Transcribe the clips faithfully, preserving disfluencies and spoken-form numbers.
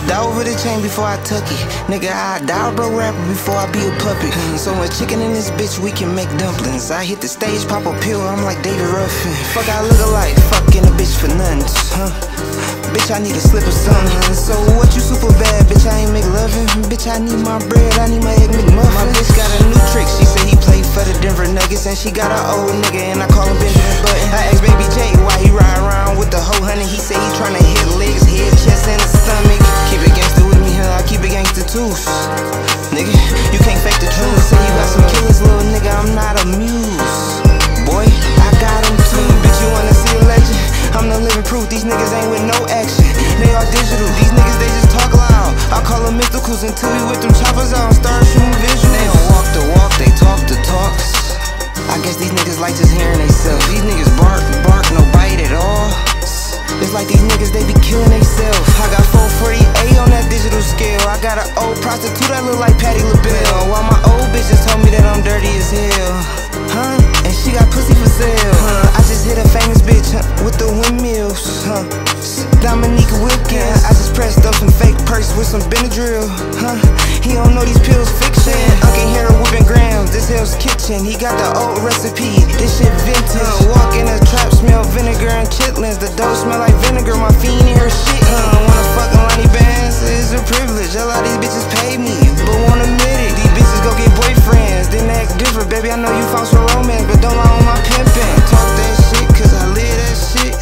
die over the chain before I tuck it. Nigga, I die a bro rapper before I be a puppet. So much chicken in this bitch, we can make dumplings. I hit the stage, pop a pill, I'm like David Ruffin. Fuck, I look alike, fucking a bitch for nothing, huh? Bitch, I need a slip or something. So what, you super bad, bitch, I ain't make loving. Bitch, I need my bread, I need my egg McMuffin. My bitch got a new trick, she say he play for the Denver Nuggets. And she got an old nigga, and I call him Benjamin Button. I asked Baby J why he ride around with the whole honey. He say he tryna hit legs, head, chest, and the stomach. Keep it gangster with me, huh? I keep it gangster too. Nigga, you can't fake the truth. Say you got some killers, little nigga, I'm not amused. Boy, I got him too. Bitch, you wanna see a legend? I'm the living proof, these niggas ain't with no action. They all digital, these niggas they just talk loud. I call them mysticals until we whip them choppers out and start shooting visuals. They don't walk the walk, they talk the talks. I guess these niggas like just hearing theyself. These niggas bark, bark, no bite at all. It's like these niggas, they be killing theyself. I got four forty A on that digital scale. I got an old prostitute that look like Patti LaBelle. While my old bitches told me that I'm dirty as hell. Huh? And she got pussy for sale. Huh? I just hit a famous bitch, huh, with the windmills. Huh? Dominique Wilkins. I just pressed up some fake purse with some Benadryl. Huh? He don't know these pills fiction. Uncle hair whipping grams. This Hell's Kitchen. He got the old recipe. This shit vintage. Huh? Walk in a trap, smell vinegar and chitlins. The dough smell like vinegar. My fiend in her shit. Huh? Wanna fuck Lonnie Bands? It's a privilege. A lot of these bitches pay me, but won't admit it. These bitches go get boyfriends, then act different. Baby, I know you found some romance, but don't lie on my pimpin'. Talk that shit, cause I live that shit.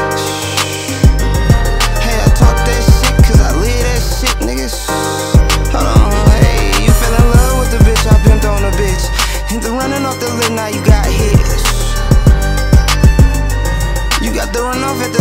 Hey, I talk that shit, cause I live that shit, niggas. Hold on, hey, you fell in love with the bitch, I pimped on the bitch. Into running off the lid, now you got hit. You got the run off at the